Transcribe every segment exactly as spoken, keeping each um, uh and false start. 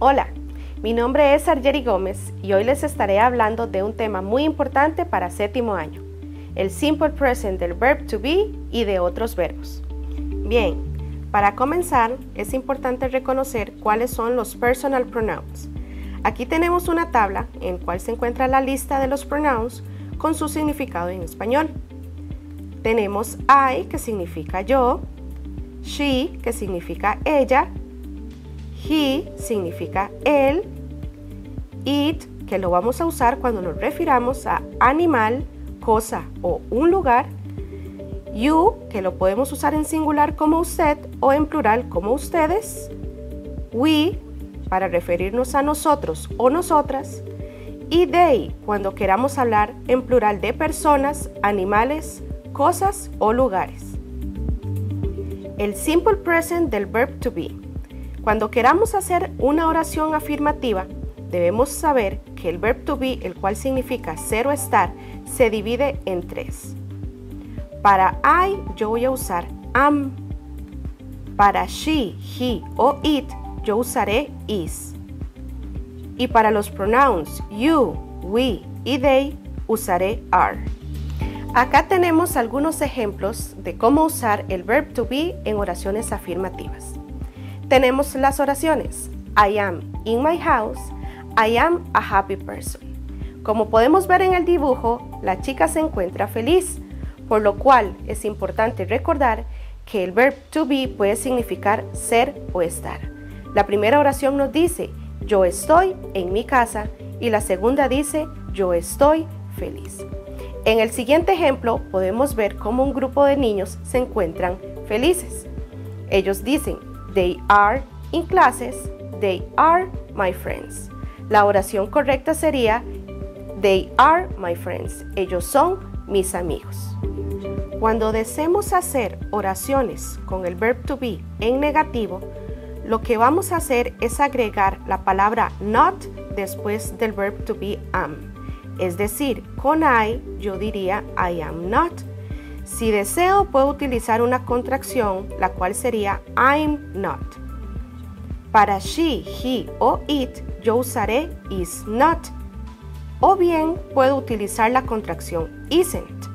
Hola, mi nombre es Argeri Gómez y hoy les estaré hablando de un tema muy importante para séptimo año, el simple present del verb to be y de otros verbos. Bien, para comenzar es importante reconocer cuáles son los personal pronouns. Aquí tenemos una tabla en la cual se encuentra la lista de los pronouns con su significado en español. Tenemos I, que significa yo, she, que significa ella, he, significa él, it, que lo vamos a usar cuando nos refiramos a animal, cosa o un lugar, you, que lo podemos usar en singular como usted o en plural como ustedes, we, para referirnos a nosotros o nosotras, y they, cuando queramos hablar en plural de personas, animales, cosas o lugares. El simple present del verb to be. Cuando queramos hacer una oración afirmativa, debemos saber que el verb to be, el cual significa ser o estar, se divide en tres. Para I, yo voy a usar am. Para she, he o it, yo usaré is. Y para los pronouns you, we y they, usaré are. Acá tenemos algunos ejemplos de cómo usar el verb to be en oraciones afirmativas. Tenemos las oraciones I am in my house, I am a happy person. Como podemos ver en el dibujo, la chica se encuentra feliz, por lo cual es importante recordar que el verb to be puede significar ser o estar. La primera oración nos dice yo estoy en mi casa y la segunda dice yo estoy feliz. En el siguiente ejemplo podemos ver cómo un grupo de niños se encuentran felices. Ellos dicen they are in classes, they are my friends. La oración correcta sería they are my friends. Ellos son mis amigos. Cuando deseemos hacer oraciones con el verb to be en negativo, lo que vamos a hacer es agregar la palabra not después del verb to be am. Es decir, con I yo diría I am not. Si deseo puedo utilizar una contracción, la cual sería I'm not. Para she, he o it yo usaré is not. O bien puedo utilizar la contracción isn't.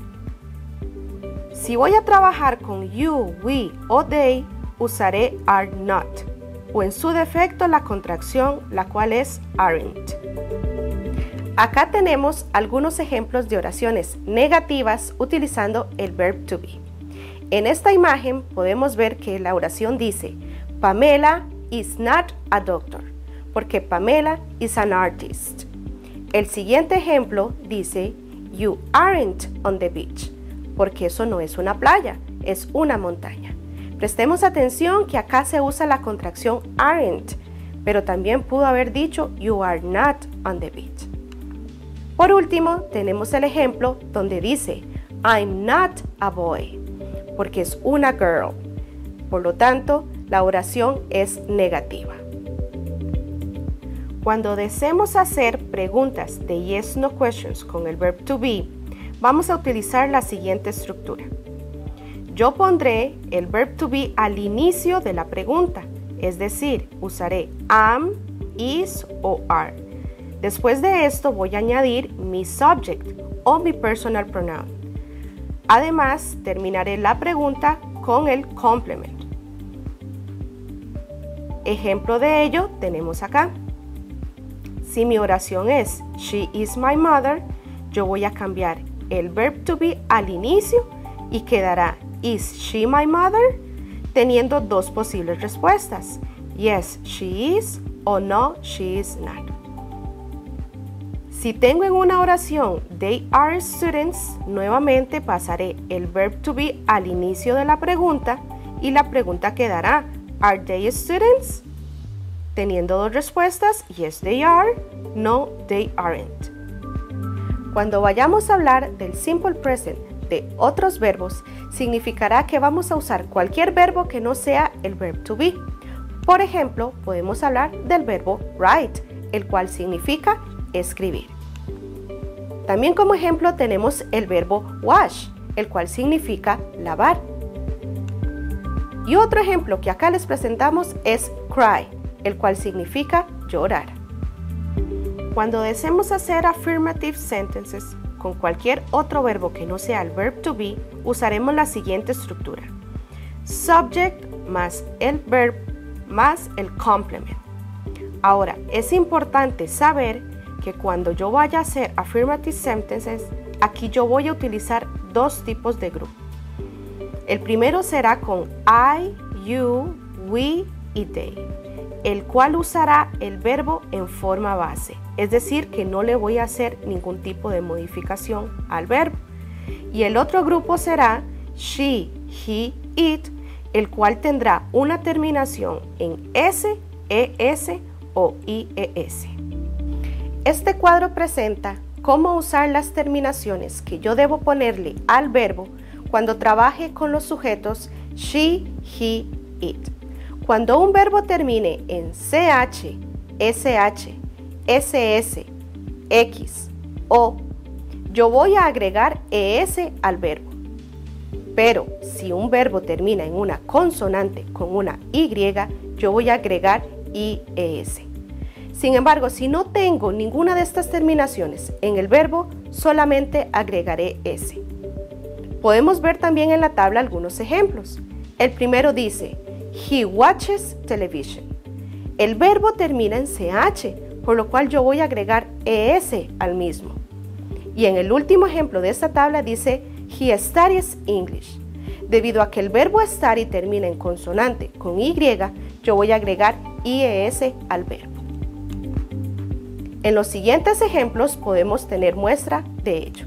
Si voy a trabajar con you, we o they, usaré are not. O en su defecto la contracción, la cual es aren't. Acá tenemos algunos ejemplos de oraciones negativas utilizando el verb to be. En esta imagen podemos ver que la oración dice Pamela is not a doctor, porque Pamela is an artist. El siguiente ejemplo dice You aren't on the beach, porque eso no es una playa, es una montaña. Prestemos atención que acá se usa la contracción aren't, pero también pudo haber dicho You are not on the beach. Por último, tenemos el ejemplo donde dice I'm not a boy, porque es una girl. Por lo tanto, la oración es negativa. Cuando deseemos hacer preguntas de yes no questions con el verb to be, vamos a utilizar la siguiente estructura. Yo pondré el verb to be al inicio de la pregunta, es decir, usaré am, is o are. Después de esto voy a añadir mi subject o mi personal pronoun. Además, terminaré la pregunta con el complement. Ejemplo de ello tenemos acá. Si mi oración es She is my mother, yo voy a cambiar el verb to be al inicio y quedará Is she my mother? Teniendo dos posibles respuestas. Yes, she is o no, she is not. Si tengo en una oración They are students, nuevamente pasaré el verb to be al inicio de la pregunta y la pregunta quedará Are they students? Teniendo dos respuestas, Yes they are, no they aren't. Cuando vayamos a hablar del simple present de otros verbos, significará que vamos a usar cualquier verbo que no sea el verb to be. Por ejemplo, podemos hablar del verbo write, el cual significa escribir. También como ejemplo tenemos el verbo wash, el cual significa lavar. Y otro ejemplo que acá les presentamos es cry, el cual significa llorar. Cuando deseemos hacer affirmative sentences con cualquier otro verbo que no sea el verb to be, usaremos la siguiente estructura: subject más el verb más el complement. Ahora, es importante saber que cuando yo vaya a hacer affirmative sentences, aquí yo voy a utilizar dos tipos de grupo. El primero será con I, you, we y they, el cual usará el verbo en forma base, es decir, que no le voy a hacer ningún tipo de modificación al verbo. Y el otro grupo será she, he, it, el cual tendrá una terminación en s, es o ies. Este cuadro presenta cómo usar las terminaciones que yo debo ponerle al verbo cuando trabaje con los sujetos she, he, it. Cuando un verbo termine en ch, sh, ss, x, o, yo voy a agregar es al verbo. Pero si un verbo termina en una consonante con una y, yo voy a agregar ies. Sin embargo, si no tengo ninguna de estas terminaciones en el verbo, solamente agregaré s. Podemos ver también en la tabla algunos ejemplos. El primero dice, he watches television. El verbo termina en ch, por lo cual yo voy a agregar es al mismo. Y en el último ejemplo de esta tabla dice, he studies English. Debido a que el verbo study termina en consonante con y, yo voy a agregar ies al verbo. En los siguientes ejemplos podemos tener muestra de ello.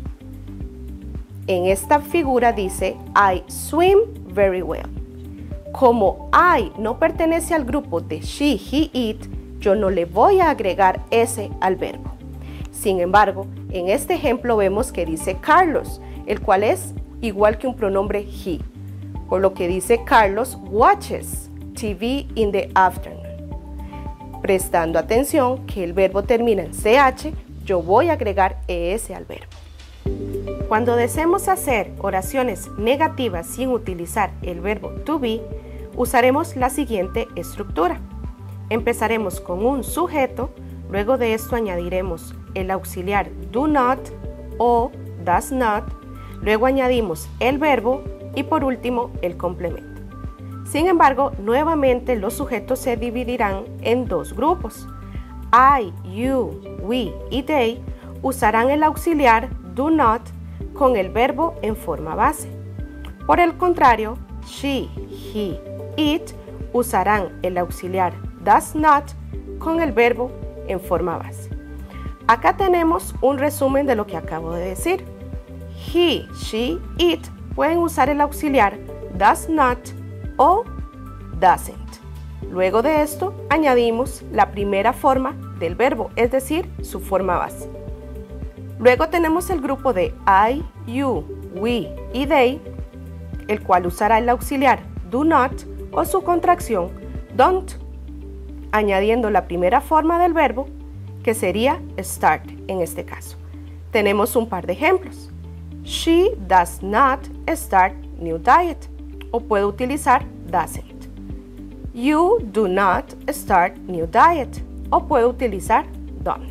En esta figura dice, I swim very well. Como I no pertenece al grupo de she, he, it, yo no le voy a agregar s al verbo. Sin embargo, en este ejemplo vemos que dice Carlos, el cual es igual que un pronombre he, por lo que dice Carlos watches T V in the afternoon. Prestando atención que el verbo termina en ch, yo voy a agregar es al verbo. Cuando deseemos hacer oraciones negativas sin utilizar el verbo to be, usaremos la siguiente estructura. Empezaremos con un sujeto, luego de esto añadiremos el auxiliar do not o does not, luego añadimos el verbo y por último el complemento. Sin embargo, nuevamente los sujetos se dividirán en dos grupos. I, you, we y they usarán el auxiliar do not con el verbo en forma base. Por el contrario, she, he, it usarán el auxiliar does not con el verbo en forma base. Acá tenemos un resumen de lo que acabo de decir. He, she, it pueden usar el auxiliar does not o doesn't. Luego de esto añadimos la primera forma del verbo, es decir, su forma base. Luego tenemos el grupo de I, you, we y they, el cual usará el auxiliar do not o su contracción don't, añadiendo la primera forma del verbo, que sería start en este caso. Tenemos un par de ejemplos. She does not start new diet, o puede utilizar doesn't. You do not start new diet, o puede utilizar don't.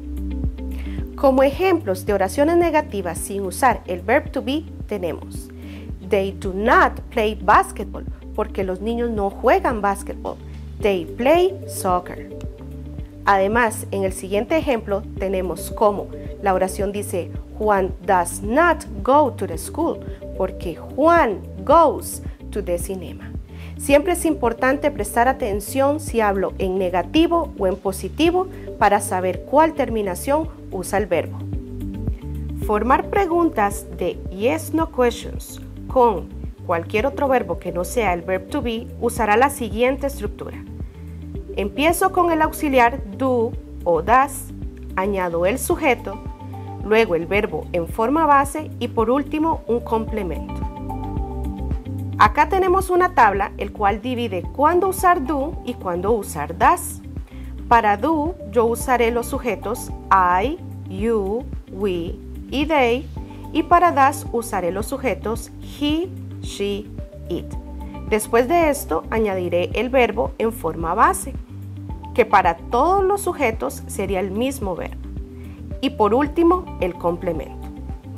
Como ejemplos de oraciones negativas sin usar el verb to be tenemos they do not play basketball, porque los niños no juegan basketball. They play soccer. Además, en el siguiente ejemplo tenemos como la oración dice Juan does not go to the school, porque Juan goes to the cinema. Siempre es importante prestar atención si hablo en negativo o en positivo para saber cuál terminación usa el verbo. Formar preguntas de yes, no questions con cualquier otro verbo que no sea el verb to be usará la siguiente estructura. Empiezo con el auxiliar do o does, añado el sujeto, luego el verbo en forma base y por último un complemento. Acá tenemos una tabla el cual divide cuándo usar do y cuándo usar does. Para do yo usaré los sujetos I, you, we y they, y para does usaré los sujetos he, she, it. Después de esto añadiré el verbo en forma base. que para todos los sujetos sería el mismo verbo. Y por último, el complemento.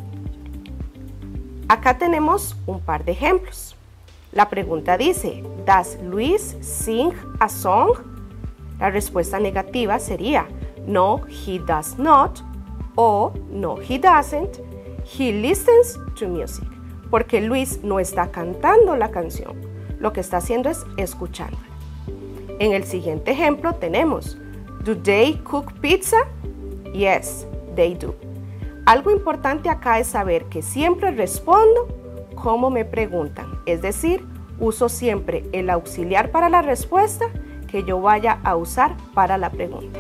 Acá tenemos un par de ejemplos. La pregunta dice, ¿Does Luis sing a song? La respuesta negativa sería, no, he does not, o no, he doesn't, he listens to music, porque Luis no está cantando la canción, lo que está haciendo es escuchándola. En el siguiente ejemplo tenemos, ¿Do they cook pizza? Yes, they do. Algo importante acá es saber que siempre respondo como me preguntan, es decir, uso siempre el auxiliar para la respuesta que yo vaya a usar para la pregunta.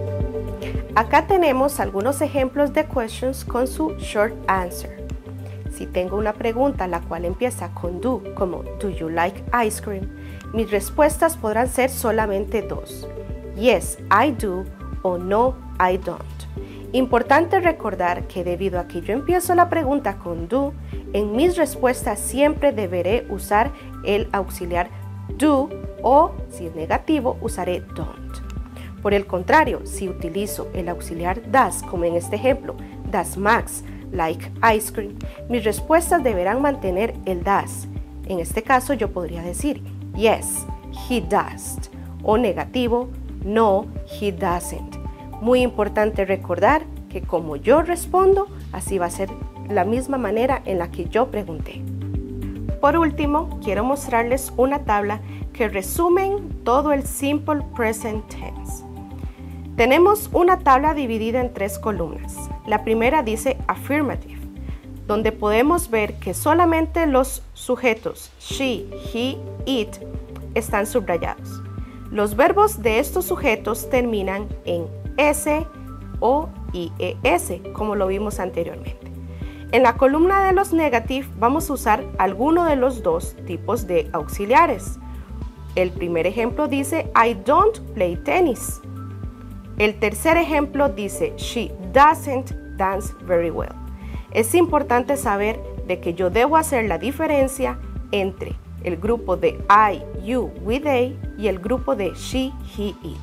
Acá tenemos algunos ejemplos de questions con su short answer. Si tengo una pregunta la cual empieza con do, como do you like ice cream, mis respuestas podrán ser solamente dos, yes, I do o no, I don't. Importante recordar que debido a que yo empiezo la pregunta con do, en mis respuestas siempre deberé usar el auxiliar do o, si es negativo, usaré don't. Por el contrario, si utilizo el auxiliar does, como en este ejemplo, does Max like ice cream, mis respuestas deberán mantener el does. En este caso yo podría decir yes, he does, o negativo, no, he doesn't. Muy importante recordar que como yo respondo, así va a ser la misma manera en la que yo pregunté. Por último, quiero mostrarles una tabla que resume todo el Simple Present Tense. Tenemos una tabla dividida en tres columnas. La primera dice Affirmative, donde podemos ver que solamente los sujetos she, he, it están subrayados. Los verbos de estos sujetos terminan en S o I E S, como lo vimos anteriormente. En la columna de los negative vamos a usar alguno de los dos tipos de auxiliares. El primer ejemplo dice I don't play tennis. El tercer ejemplo dice she doesn't dance very well. Es importante saber de que yo debo hacer la diferencia entre el grupo de I, you, we, they y el grupo de she, he, it.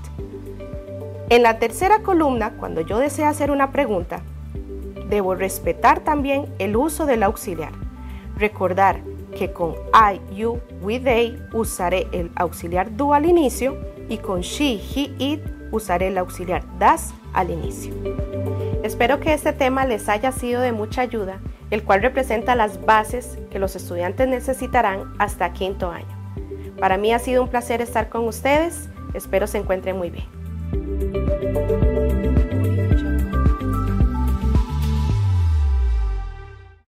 En la tercera columna, cuando yo deseo hacer una pregunta, debo respetar también el uso del auxiliar. Recordar que con I, you, we, they usaré el auxiliar do al inicio y con she, he, it usaré el auxiliar does al inicio. Espero que este tema les haya sido de mucha ayuda, el cual representa las bases que los estudiantes necesitarán hasta quinto año. Para mí ha sido un placer estar con ustedes, espero se encuentren muy bien.